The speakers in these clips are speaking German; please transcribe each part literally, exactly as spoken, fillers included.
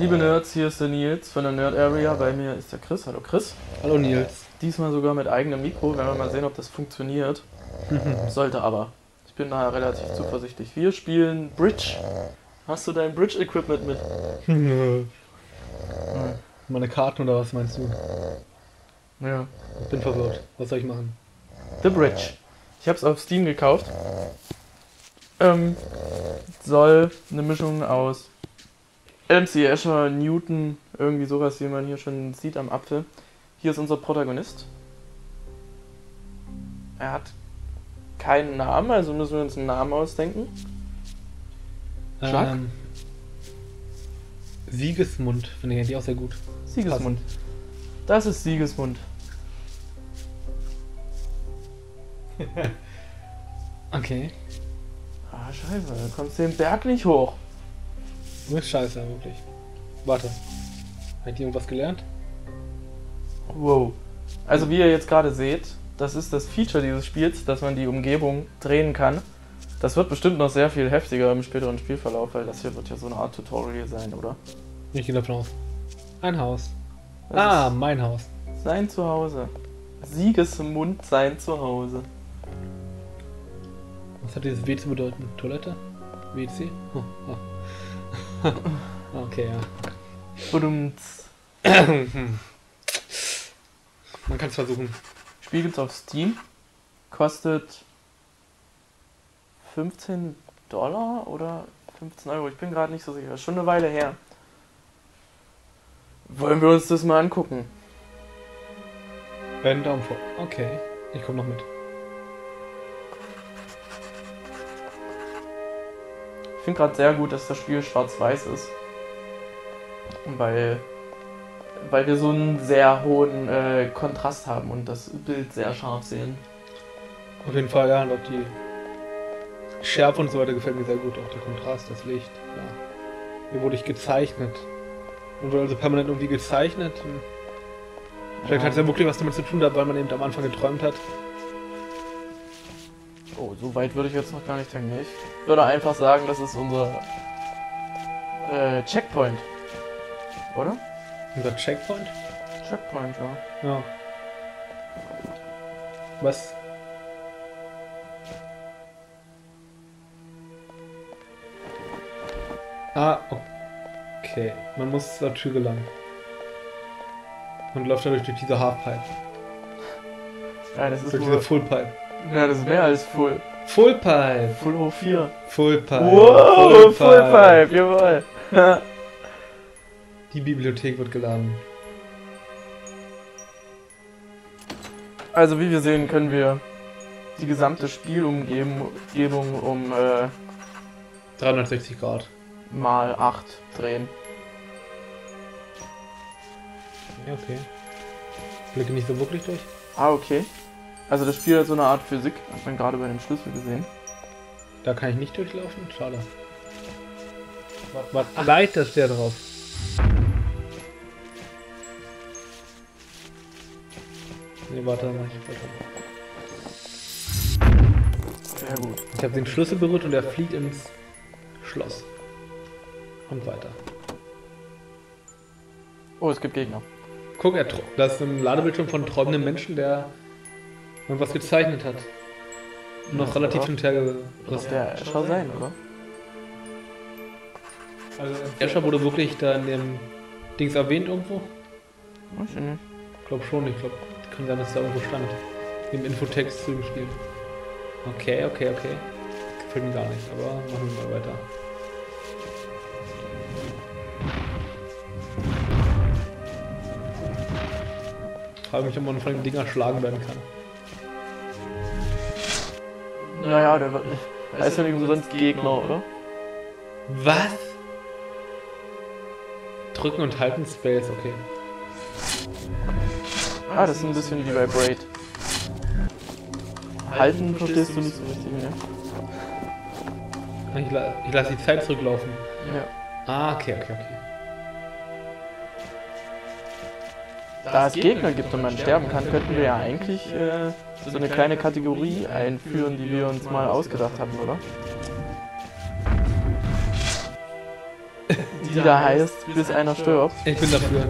Liebe Nerds, hier ist der Nils von der Nerd Area. Bei mir ist der Chris. Hallo Chris. Hallo Nils. Diesmal sogar mit eigenem Mikro. Werden wir mal sehen, ob das funktioniert. Sollte aber. Ich bin da relativ zuversichtlich. Wir spielen Bridge. Hast du dein Bridge-Equipment mit? Hm. Meine Karten oder was meinst du? Ja. Ich bin verwirrt. Was soll ich machen? The Bridge. Ich habe es auf Steam gekauft. Ähm, soll eine Mischung aus M C Escher, Newton, irgendwie sowas, wie man hier schon sieht am Apfel. Hier ist unser Protagonist. Er hat keinen Namen, also müssen wir uns einen Namen ausdenken. Schlag? Ähm, Siegesmund finde ich eigentlich auch sehr gut. Siegesmund. Das ist Siegesmund. Okay. Ah, scheiße, da kommst du den Berg nicht hoch. Du bist scheiße, wirklich. Warte. Hat die irgendwas gelernt? Wow. Also wie ihr jetzt gerade seht, das ist das Feature dieses Spiels, dass man die Umgebung drehen kann. Das wird bestimmt noch sehr viel heftiger im späteren Spielverlauf, weil das hier wird ja so eine Art Tutorial sein, oder? Ich gehe davon aus. Ein Haus. Das ah, ist mein Haus. sein Zuhause. Siegesmund sein Zuhause. Was hat dieses W zu bedeuten? Toilette? W C? Oh, oh. Okay, ja. Badumts. Man kann es versuchen. Spiel gibt's auf Steam. Kostet fünfzehn Dollar oder fünfzehn Euro. Ich bin gerade nicht so sicher. Schon eine Weile her. Wollen wir uns das mal angucken? Einen Daumen vor. Okay, ich komme noch mit. Ich finde gerade sehr gut, dass das Spiel schwarz-weiß ist. Weil, weil wir so einen sehr hohen äh, Kontrast haben und das Bild sehr scharf sehen. Auf jeden Fall, ja, und auch die Schärfe und so weiter gefällt mir sehr gut. Auch der Kontrast, das Licht. Ja. Hier wurde ich gezeichnet. Und wurde also permanent irgendwie gezeichnet. Vielleicht Ja. hat es ja wirklich was damit zu tun, weil man eben am Anfang geträumt hat. Oh, so weit würde ich jetzt noch gar nicht denken. Ich würde einfach sagen, das ist unser äh, Checkpoint. Oder? Unser Checkpoint? Checkpoint, ja. Ja. Was? Ah, okay. Man muss zur Tür gelangen. Man läuft dadurch durch diese Halfpipe. Ja, das ist Durch nur, diese Fullpipe. ja, das ist mehr als Full. Fullpipe! Full hoch vier. Fullpipe! Wow, Fullpipe, jawohl. Die Bibliothek wird geladen. Also wie wir sehen, können wir die gesamte Spielumgebung um äh, dreihundertsechzig Grad. mal acht drehen. Ja, okay. Blicke nicht so wirklich durch. Ah, okay. Also das Spiel hat so eine Art Physik, hat man gerade bei dem Schlüssel gesehen. Da kann ich nicht durchlaufen? Schade. Was, was leitet der drauf? Nee, warte, mach ich weiter. Sehr gut. Ich habe den Schlüssel berührt und er fliegt ins Schloss. Und weiter. Oh, es gibt Gegner. Guck, er tr- das ist ein Ladebildschirm von träumenden Menschen, der irgendwas gezeichnet hat. Und noch Ja, relativ oder? hinterher. Das der Escher sein, oder? Also Escher wurde wirklich da in dem Dings erwähnt irgendwo? Weiß ich nicht. Ich glaube schon, ich glaube, kann sein, dass da irgendwo stand. Im Infotext zu dem Spiel. Okay, okay, okay. Gefällt mir gar nicht, aber machen wir mal weiter. Ich frage mich, ob man von den Dinger schlagen werden kann. Naja, der wird nicht. Da ist ja nicht umsonst Gegner, oder? Was? Drücken und halten Space, okay. Ah, das ist ein bisschen wie bei Braid. Halten verstehst du nicht so richtig, ne? Ich, la ich lasse die Zeit zurücklaufen. Ja. Ah, okay, okay, okay. Da es Gegner gibt und man sterben kann, könnten wir ja eigentlich äh, so eine kleine Kategorie einführen, die wir uns mal ausgedacht hatten, oder? die da heißt, bis einer stirbt. Ich bin dafür.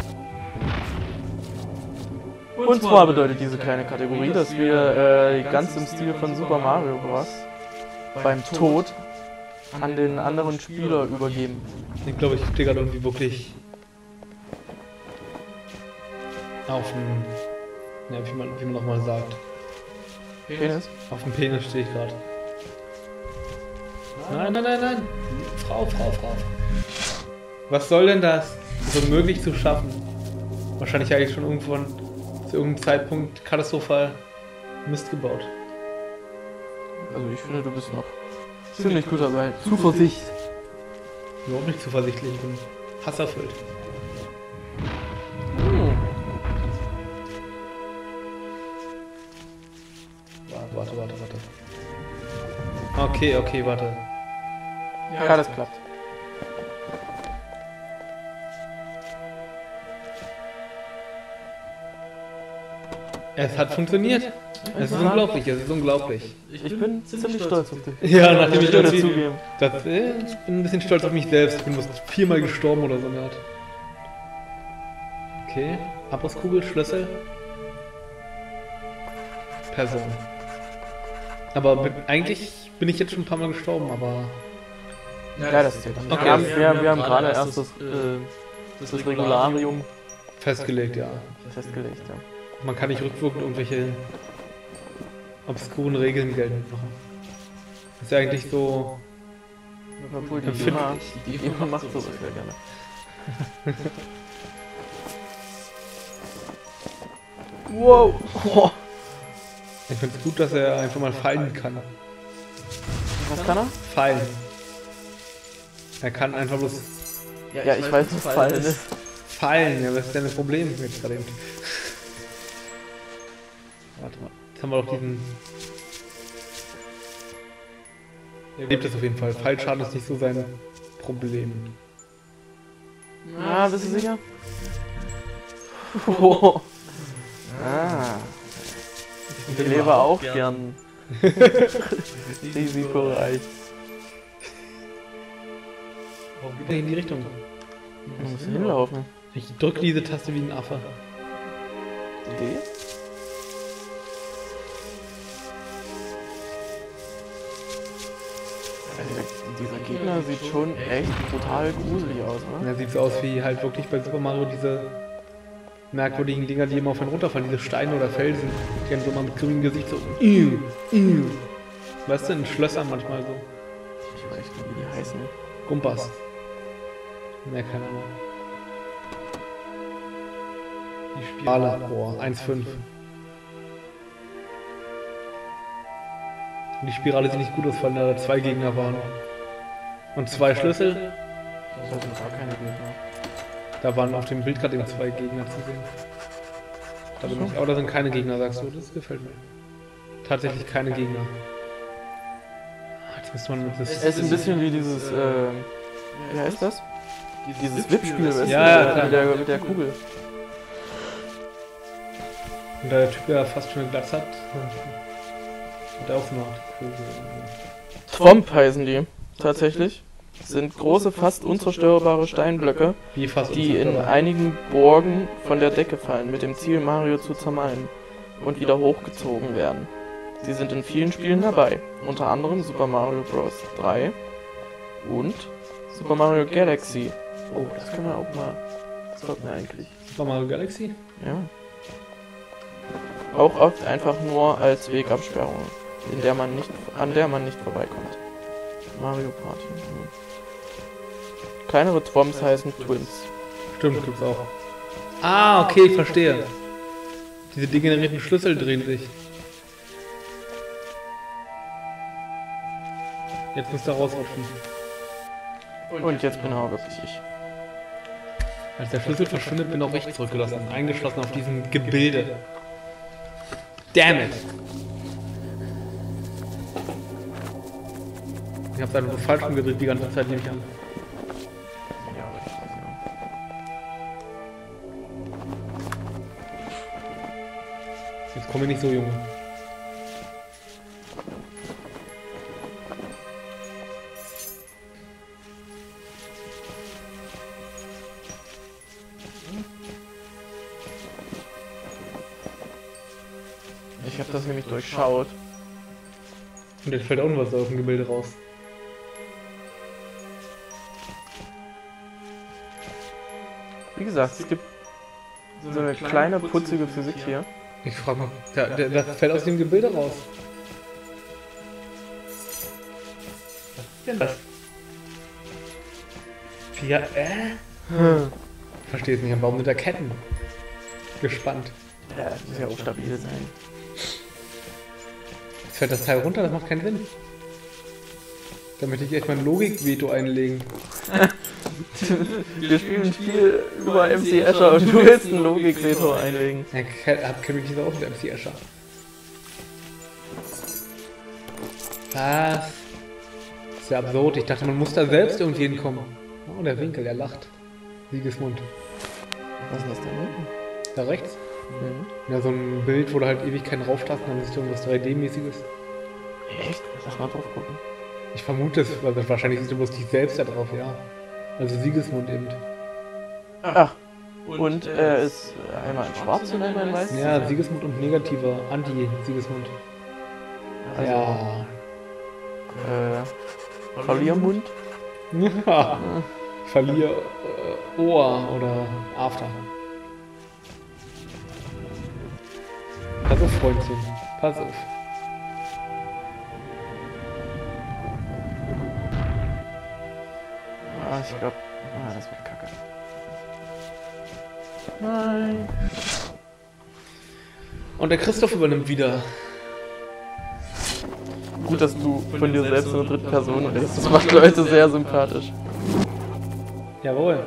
Und zwar bedeutet diese kleine Kategorie, dass wir äh, ganz im Stil von Super Mario Bros. Beim Tod an den anderen Spieler übergeben. Ich glaube, ich stehe gerade irgendwie wirklich auf dem, ja, wie man, wie man nochmal sagt. Penis? Auf dem Penis stehe ich gerade. Nein, nein, nein, nein. Frau, Frau, Frau. Was soll denn das? So unmöglich zu schaffen. Wahrscheinlich habe ich schon irgendwann zu irgendeinem Zeitpunkt katastrophal Mist gebaut. Also ich finde, du bist noch ziemlich gut dabei. Zuversicht. Überhaupt nicht zuversichtlich, ich bin hasserfüllt. Hm. Warte, warte, warte, warte. Okay, okay, warte. Ja, das klappt. Es hat funktioniert. Es ist unglaublich, es ist unglaublich. Ich bin ziemlich stolz auf dich. Ja, nachdem ich Ich will das dazugeben. das, äh, ich bin ein bisschen stolz auf mich selbst. Ich bin bloß viermal gestorben oder so eine Art. Okay, Abrisskugel, Schlüssel. Person. Aber bin, eigentlich bin ich jetzt schon ein paar Mal gestorben, aber... Ja, das zählt. Okay. Wir haben, wir, wir haben gerade erst das, äh, das Regularium Festgelegt, ja. festgelegt. Ja. Man kann nicht rückwirkend irgendwelche obskuren Regeln geltend machen. Das ist ja eigentlich so... Obwohl die Empfindlich. GEMA, die GEMA macht sowas sehr gerne. Wow! Oh. Ich finde es gut, dass er einfach mal fallen kann. Was kann er? Fallen. Er kann einfach bloß Ja, ich weiß, was Fallen ist. fallen. Ja, was ist denn das Problem jetzt gerade eben? Warte mal. Jetzt haben wir doch diesen... Er lebt es auf jeden Fall. Fallschaden ist nicht so sein Problem. Ah, bist du sicher? Oh. Ah. Ich lebe auch gern risikoreich. Warum geht er in die Richtung? Du musst hinlaufen. Ich drücke diese Taste wie ein Affe. D? Also dieser Gegner sieht schon echt total gruselig aus, Und ne? er sieht so aus wie halt wirklich bei Super Mario diese merkwürdigen Dinger, die immer auf einen runterfallen, diese Steine oder Felsen. Die haben so mal mit grünem Gesicht so... Iu, iu. Weißt du, in Schlössern manchmal so. Ich weiß nicht, wie die heißen. Gumpas. Ne, keine Ahnung. Die Spirale. Boah, eins Komma fünf. Und die Spirale sieht nicht gut aus, weil da zwei Gegner waren. Und zwei Schlüssel. Das sind gar keine Gegner. Da waren auf dem Bild gerade eben zwei Gegner zu sehen. Da bin ich, aber da sind keine Gegner, sagst du. Das gefällt mir. Tatsächlich keine Gegner. Jetzt müsste man mit das... Es ist ein bisschen wie dieses, äh, wie heißt das? Dieses Wippspiel, weißt du, Ja, ja, äh, klar. mit der, mit der Kugel. Und da der Typ ja fast schon eine Glatze hat, hat er auch so eine Art Kugel. Thwomp heißen die, tatsächlich. Sind große, fast unzerstörbare Steinblöcke, Wie fast die in unzerstörbar. einigen Burgen von der Decke fallen, mit dem Ziel, Mario zu zermalmen und wieder hochgezogen werden. Sie sind in vielen Spielen dabei, unter anderem Super Mario Bros. drei und Super Mario Galaxy. Oh, das können wir auch mal. Das sollten wir eigentlich. Super Mario Galaxy? Ja. Auch oft einfach nur als Wegabsperrung, in der man nicht, an der man nicht vorbeikommt. Mario Party. Hm. Kleinere Thwomps heißen Twins. Stimmt, gibt's auch. Ah, okay, ich verstehe. Diese degenerierten Schlüssel drehen sich. Jetzt müsst ihr rausrutschen. Und jetzt bin auch wirklich ich. Als der Schlüssel verschwindet, bin auch ich zurückgelassen, eingeschlossen auf diesem Gebilde. Damn it! Ich hab's einfach falsch umgedreht die ganze Zeit, nehme ich an. Ja, aber ich weiß ja. Jetzt komme ich nicht so, Junge. Ich habe das nämlich durchschaut. Und jetzt fällt auch noch was aus dem Gebilde raus. Wie gesagt, es gibt so eine kleine, putzige Physik hier. Ich frage mal, da, da, das fällt aus dem Gebilde raus. Was ist denn das? Ja, äh? Hm. Ich verstehe es nicht, warum sind da Ketten? Gespannt. Ja, das muss ja auch stabil sein. Jetzt fällt das Teil runter, das macht keinen Sinn. Da möchte ich echt mal ein Logik-Veto einlegen. Wir spielen ein Spiel über M C Escher und du willst ein Logik-Veto einlegen. Ich kenne mich nicht so aus mit M C Escher. Was? Das ist ja absurd. Ich dachte, man muss da selbst irgendwie hinkommen. Oh, der Winkel, der lacht. Siegesmund. Was ist das denn? Da rechts? Mhm. Ja, so ein Bild, wo du halt ewig keinen rauftasten, dann siehst du irgendwas drei D-mäßiges. Echt? Lass mal drauf gucken. Ich vermute es, weil wahrscheinlich siehst du bloß dich selbst da drauf, ja. Also Siegesmund eben. Ach, und er äh, ist einmal in schwarz und einmal in weiß? Ja, Siegesmund und negativer Anti-Siegesmund. Also, ja. Äh, Verliermund? Ja. Verlier äh, Ohr oder After. Pass auf, Freundchen. Pass auf. Ah, ich glaube, ah, das wird kacke. Nein. Und der Christoph übernimmt wieder. Gut, dass du von dir selbst in der dritten Person redest. Das macht Leute sehr sympathisch. Jawohl.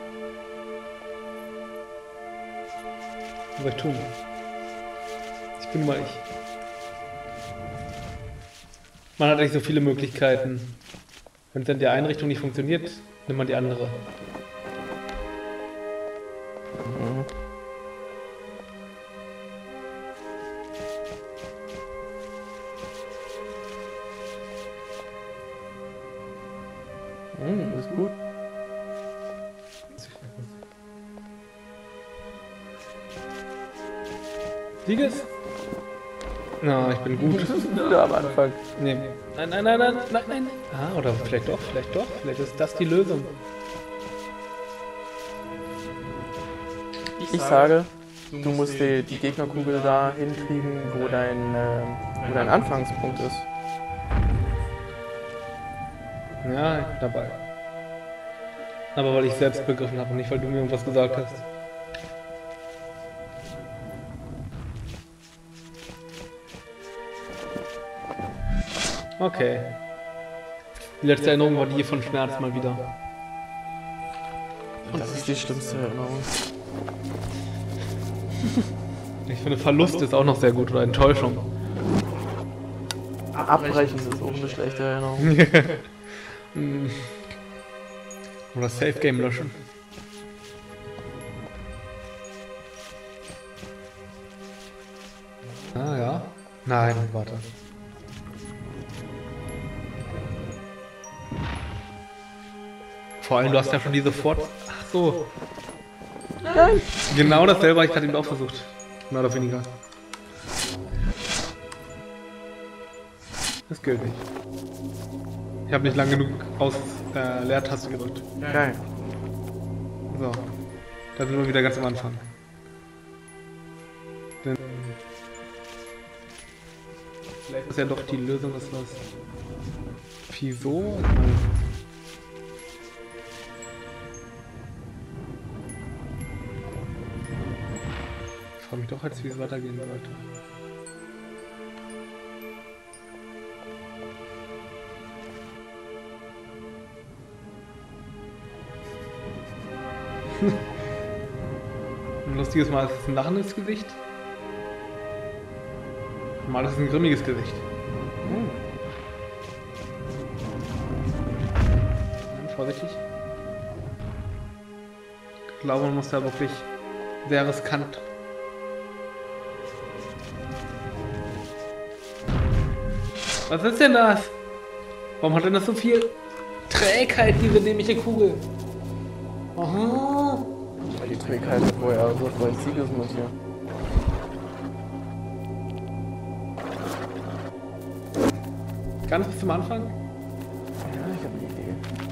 Was soll ich tun? Ich bin mal ich. Man hat nicht so viele Möglichkeiten. Wenn es in der Einrichtung nicht funktioniert, nimmt man die andere. Mhm. Mhm, ist gut. Sieges? Na, ich bin gut. Wieder am Anfang. Nee. Nein, nein, nein, nein, nein, nein. Ah, oder vielleicht doch, vielleicht doch. Vielleicht ist das die Lösung. Ich sage, du musst die, die Gegnerkugel da hinkriegen, wo dein, äh, wo dein Anfangspunkt ist. Ja, ich bin dabei. Aber weil ich selbst begriffen habe und nicht, weil du mir irgendwas gesagt hast. Okay. Die letzte Erinnerung war die von Schmerz mal wieder. Das ist die schlimmste Erinnerung. Ich finde Verlust ist auch noch sehr gut, oder Enttäuschung. Abbrechen ist auch eine schlechte Erinnerung. Oder Safe Game löschen. Ah ja. Nein, warte. Vor allem, du hast ja schon diese Fort... Ach so. Nein. Genau dasselbe habe ich gerade eben auch versucht. Mehr oder weniger. Das gilt nicht. Ich habe nicht lang genug aus äh, Leertaste gedrückt. Geil. So. Da sind wir wieder ganz am Anfang. Denn vielleicht ist ja doch die Lösung, dass was. Wieso? Ich frage mich doch jetzt, wie es weitergehen sollte. Ein lustiges Mal ist es ein lachendes Gesicht. Mal ist es ein grimmiges Gesicht. Hm. Vorsichtig. Ich glaube, man muss da wirklich sehr riskant. Was ist denn das? Warum hat denn das so viel Trägheit, diese dämliche Kugel? Aha. Weil die Trägheit vorher so voll Siegesmund hier. Ganz bis zum Anfang? Ja, ich habe eine Idee.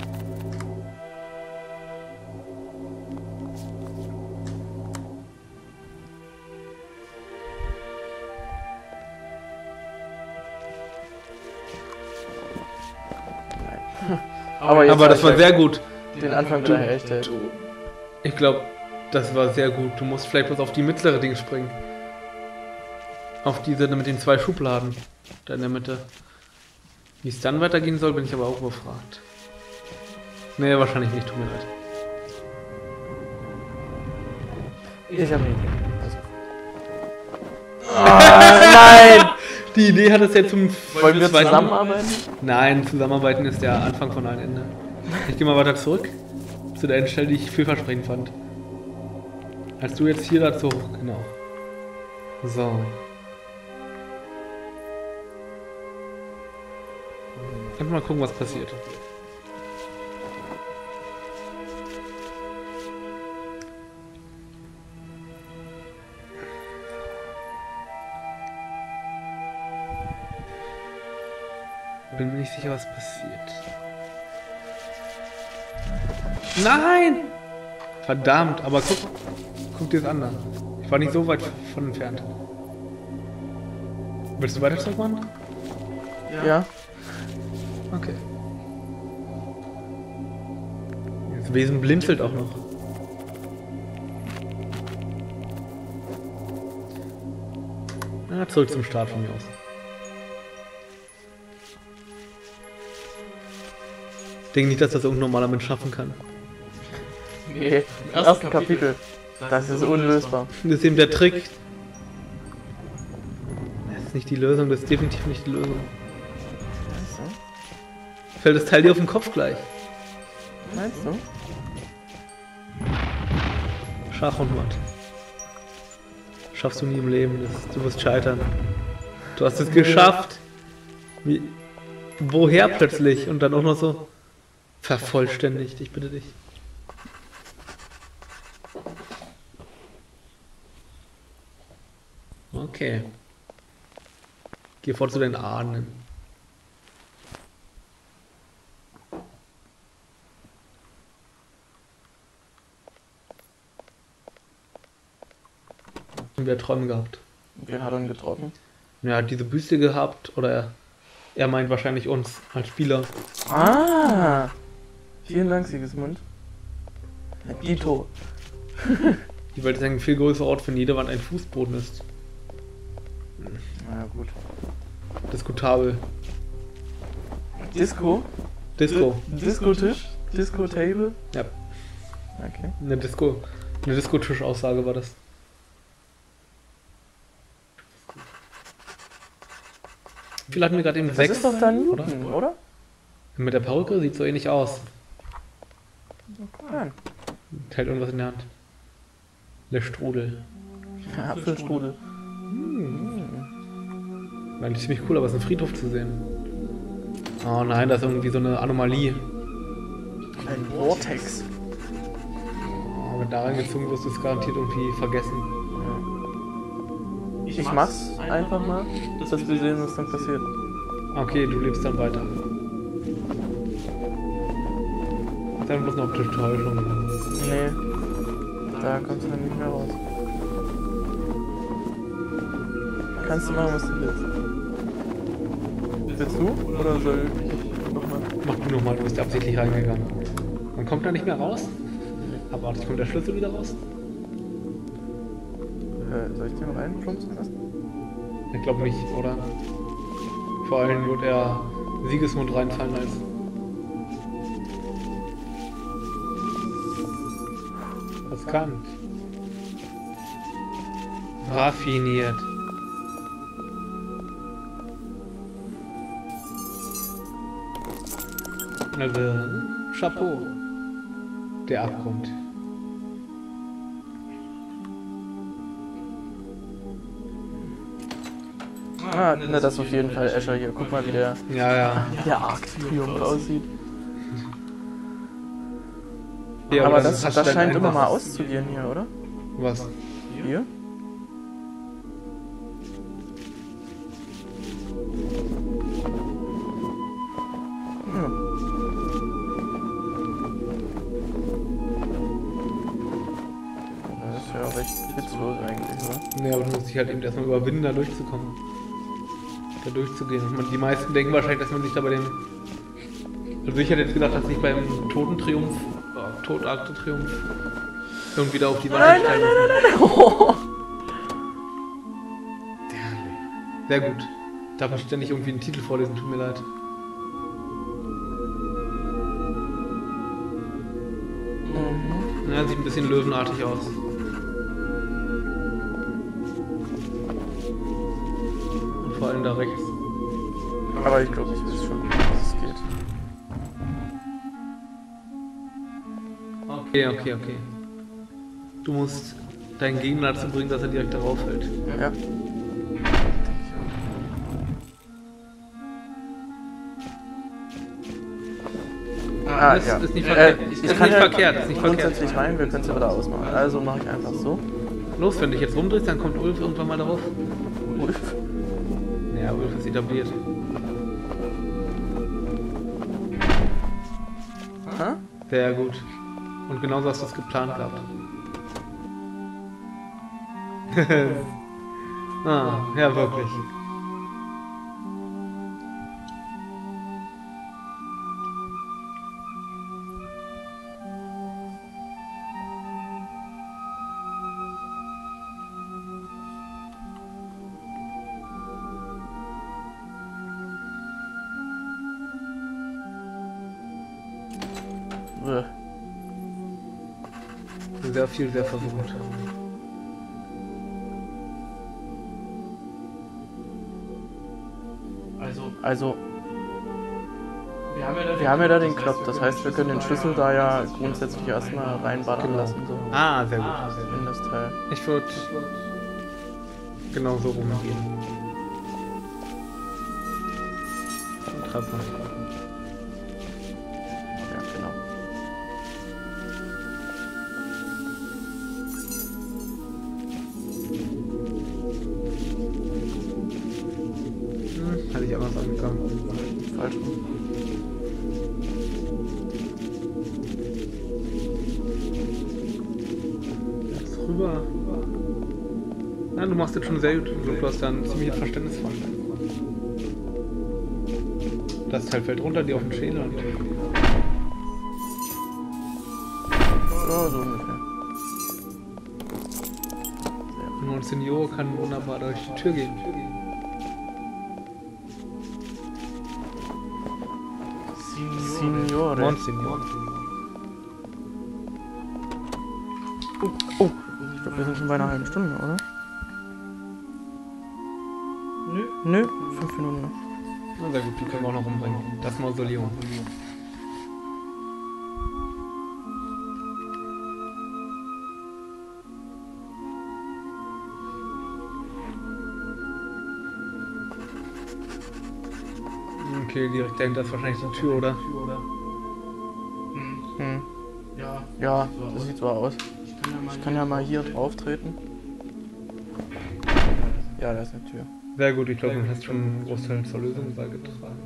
Nein. Aber, jetzt Aber das hab war ich sehr gut. den Anfang Du- wieder echt. du- Ich glaube, das war sehr gut. Du musst vielleicht bloß auf die mittlere Ding springen. Auf diese mit den zwei Schubladen. Da in der Mitte. Wie es dann weitergehen soll, bin ich aber auch überfragt. Nee, wahrscheinlich nicht, tut mir leid. Ich habe eine Idee. Also. Nein! Die Idee hat es ja zum Wollen wir zweiten- zusammenarbeiten? Nein, zusammenarbeiten ist der Anfang von allen Ende. Ich gehe mal weiter zurück zu der Stelle, die ich vielversprechend fand. Als du jetzt hier dazu, genau. So. Einfach mal gucken, was passiert. Bin mir nicht sicher, was passiert. Nein! Verdammt, aber guck, guck dir das an. Ich war nicht so weit von entfernt. Willst du weiter zurück machen? Ja. Okay. Das Wesen blinzelt auch noch. Na, zurück zum Start von mir aus. Ich denke nicht, dass das irgendein normaler Mensch schaffen kann. Nee, im ersten Kapitel. Das ist unlösbar. Das ist eben der Trick. Das ist nicht die Lösung, das ist definitiv nicht die Lösung. Meinst du? Fällt das Teil dir auf den Kopf gleich. Meinst du? Schach und Matt. Schaffst du nie im Leben, das, du wirst scheitern. Du hast es geschafft. Wie, woher plötzlich? Und dann auch noch so vervollständigt, ich bitte dich. Okay. Geh vor zu deinen Ahnen. Wer hat Träume gehabt? Wen hat er denn getroffen? Er hat diese Büste gehabt, oder er, er meint wahrscheinlich uns als Spieler. Ah! Vielen Dank, Sigismund. Dito. Die Welt ist ein viel größerer Ort, wenn jede Wand ein Fußboden ist. Na gut. Diskutabel. Disco? Disco. Disco-Tisch? Disco-Table? Ja, Okay. eine Disco. Eine Disco-Tisch-Aussage war das. Viele hatten wir gerade eben Das sechs. ist doch dann oder? Newton, oder? Mit der Perücke sieht so ähnlich aus. Nein. Hält irgendwas in der Hand. Der Strudel. Ja, Apfelstrudel. War eigentlich ziemlich cool, aber es ist ein Friedhof zu sehen. Oh nein, das ist irgendwie so eine Anomalie. Ein Vortex. Oh, wenn da reingezogen wirst, ist es garantiert irgendwie vergessen. Ich mach's einfach mal, dass wir sehen, was dann passiert. Okay, du lebst dann weiter. Dann bloß eine optische Täuschung. Nee. Da kommst du dann nicht mehr raus. Kannst du machen, was du willst. Willst du? Oder soll ich nochmal? Mach du nochmal, du bist absichtlich reingegangen. Man kommt da nicht mehr raus? Aber warte, kommt der Schlüssel wieder raus? Äh, soll ich den reinplumpsen lassen? Ich glaube nicht, oder? Vor allem wird er Sigismund reinfallen als. Riskant. Raffiniert. Also, Chapeau. Der Abgrund. Ah, na, das ist auf jeden Fall Escher hier. Guck mal, wie der, Ja, ja. wie der Arc-Triumph aussieht. Ja, Aber das das, ist das halt scheint einfach- immer mal auszugehen hier, oder? Was? Hier? Nee, aber du musst dich halt eben erstmal überwinden, da durchzukommen. Da durchzugehen. Und man, die meisten denken wahrscheinlich, dass man sich da bei dem... Also ich hätte jetzt gedacht, dass ich beim Totentriumph, äh, Todakte-Triumph irgendwie da auf die Wand Nein, nein, steigen nein, muss. nein, nein, nein. Oh. Sehr gut. Darf man ständig irgendwie einen Titel vorlesen, tut mir leid. Mhm. Ja, sieht ein bisschen löwenartig aus. Und vor allem da rechts. Aber ich glaube, ich weiß schon, dass es geht. Okay, okay, okay. Du musst deinen Gegner dazu bringen, dass er direkt darauf fällt. Ja. Ah, das ja. ist nicht Äh, verkehrt. ich ist kann nicht ja verkehrt. Ist nicht verkehrt. grundsätzlich rein, wir können es ja wieder ausmachen. Also mache ich einfach so. Los, wenn du dich jetzt rumdrehst, dann kommt Ulf irgendwann mal darauf. Ulf. Ja, Ulf ist etabliert. Hä? Sehr gut. Und genauso hast du es geplant gehabt. Ah, ja, wirklich. Äh. Sehr viel, sehr versucht. Also, also wir haben ja da, wir haben ja da den Knopf, das heißt, wir können den Schlüssel da ja grundsätzlich erstmal reinballern Genau. lassen, so Ah, sehr gut. in das Teil. Ich würde genau so rumgehen. Treppe. Ja, genau. Hm, hatte ich anders angegangen. Falsch rum. Jetzt rüber. Ja, du machst jetzt schon sehr gut. Du hast da ein ziemliches Verständnis von. Das Teil fällt runter, die auf den Schädel und. Ja, so ungefähr. Und ein Senior kann wunderbar durch die Tür gehen. Signore. Monsignor. Oh, oh, ich glaube, wir sind schon bei einer halben Stunde, oder? Nö. Nö, fünf Minuten noch. Na sehr gut, die können wir auch noch umbringen. Das Mausoleum. Okay, direkt dahinter ist wahrscheinlich die Tür, oder? Hm. Ja, das sieht so aus. Ich kann ja mal hier drauf treten. Ja, da ist eine Tür. Sehr gut, ich glaube, du hast schon einen Großteil zur Lösung beigetragen.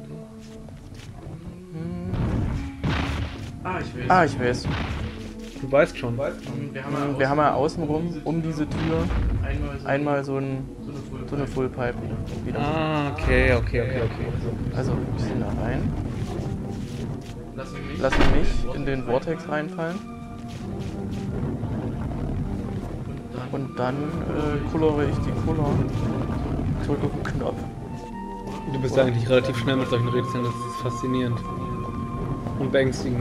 Hm. Ah, ich weiß. Ah, ich weiß. Du weißt schon. Wir haben Hm, ja Wir haben ja außenrum um diese Tür einmal so, einmal so, ein, so eine Full so eine Fullpipe wieder. Ah, okay, okay, okay, okay. Also, wir sind da rein, Lassen mich. lassen mich in den Vortex reinfallen Und dann und dann äh, kullere ich die Kuller zurück auf den Knopf. Du bist eigentlich relativ schnell mit solchen Rätseln, das ist faszinierend. Und beängstigend.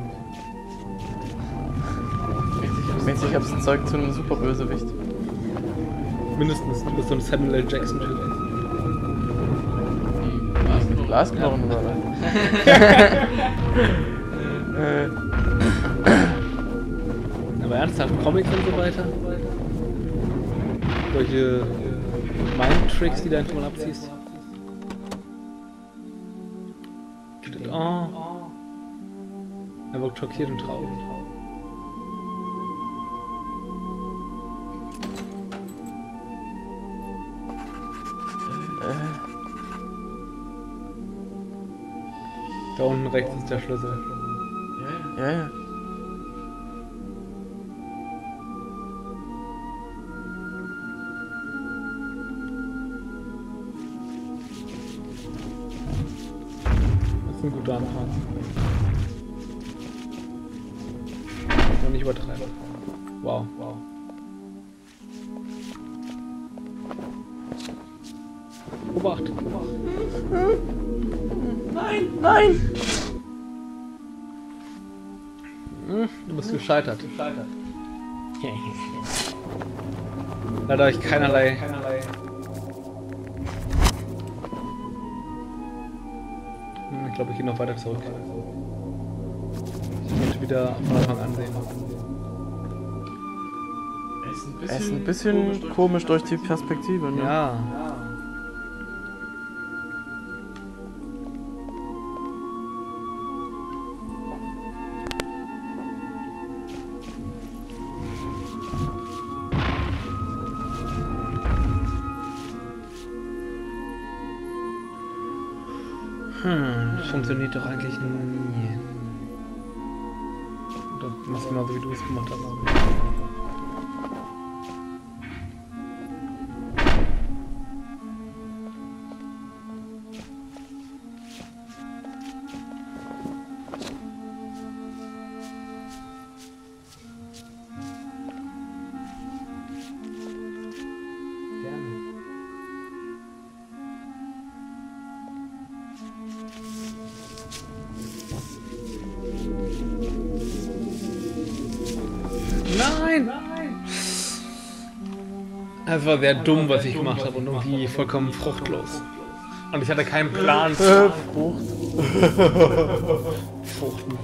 Mäßig, ich hab's ein Zeug zu einem Superbösewicht. Mindestens, du bist so ein Samuel L. Jackson-Typ. die Glasknochen oder was? äh, Aber ernsthaft, Comics und so weiter? Solche Mind-Tricks, die du einfach mal abziehst? Oh. Er wirkt schockiert und traurig. äh, Da unten rechts ist der Schlüssel. Ja, ja. ja, ja. ein guter Anfang. Und nicht übertreiben. Wow, wow. Obacht, Obacht. Nein, nein! Hm, du bist gescheitert. gescheitert. Leider habe ich keinerlei. keinerlei. Hm, ich glaube, ich gehe noch weiter zurück. Ich möchte wieder von Anfang an sehen. Er ist ein bisschen komisch durch die Perspektive, ne? Ja. Hm, das funktioniert doch eigentlich nie. Du machst genauso wie du es gemacht hast. Nein! Es war sehr dumm, was ich gemacht habe und irgendwie vollkommen fruchtlos. Und ich hatte keinen Plan. Äh, Frucht. Fruchten.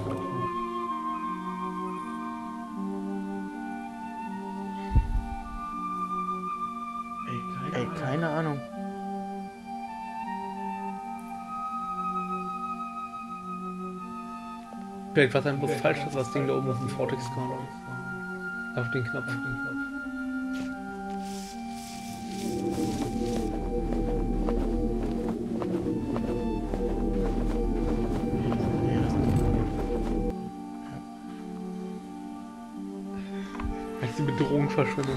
Ey, keine Ahnung. Vielleicht war es ein bloß falsch, dass das Ding da oben auf dem Vortex kam. Auf den Knopf. Auf den Knopf. Als die Bedrohung verschwindet.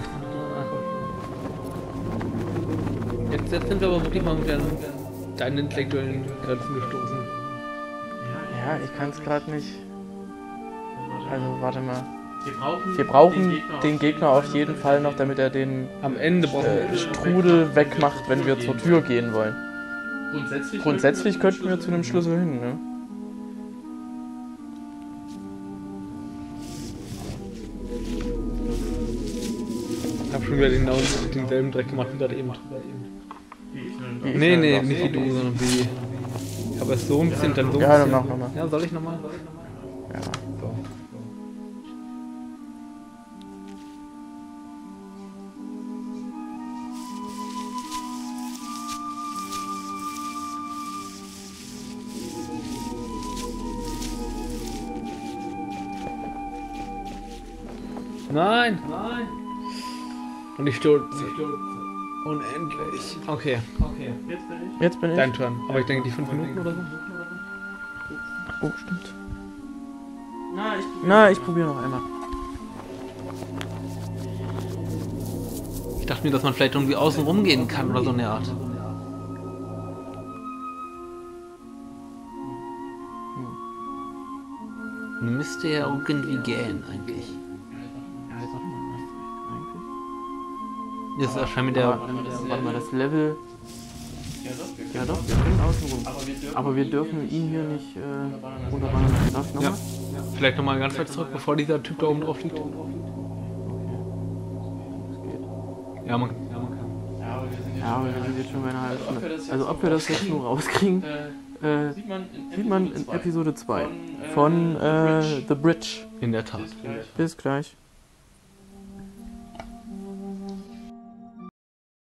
Jetzt, jetzt sind wir aber wirklich mal mit deinen intellektuellen Grenzen gestoßen. Ja, ich kann es gerade nicht. Also, warte mal. Wir brauchen, Wir brauchen den Gegner, den Gegner auf jeden Fall noch, damit er den Am Ende brauchen äh, wir Strudel wegmacht, wenn wir zur Tür gehen wollen. Grundsätzlich, Grundsätzlich könnten wir zu dem Schlüssel hin, ne? Ich hab schon wieder den, denselben Dreck gemacht wie gerade eben. Wie Nee, ich, nee, ja, nicht wie du, sondern wie. Ich habe es so ein bisschen, dann so ein Ja, dann bisschen. mach nochmal. Ja, soll ich nochmal? Ja. So. Nein! Nein! Und ich stürze. Unendlich. Okay. Okay. Jetzt bin ich. Jetzt bin ich. Dein Turn. Aber ich denke die fünf Minuten oder so. Oh, stimmt. Na, ich Na, ich probiere noch einmal. Ich dachte mir, dass man vielleicht irgendwie außen rumgehen kann oder so eine Art. Hm. Müsste ja irgendwie gehen eigentlich. Ja, jetzt warte mal, was eigentlich? Das ist wahrscheinlich der. Aber, äh, warte mal, das Level. Ja doch, wir Ja können doch, wir können außen rum. Aber wir dürfen, Aber wir dürfen ihn hier nicht äh, runterballern. Darf ich nochmal? Ja. Vielleicht nochmal ganz weit zurück, bevor dieser Typ da oben drauf liegt. Okay. Das geht. Ja, man, ja, man kann. Ja, aber wir sind jetzt Ja, aber schon wir sind jetzt schon bei einer halben Also, ob wir Stunde. das jetzt Also ob wir das jetzt nur rauskriegen, Äh, äh, sieht man in sieht man in zwei Episode zwei von, von äh, äh, The Bridge. In der Tat. Bis gleich. Bis gleich.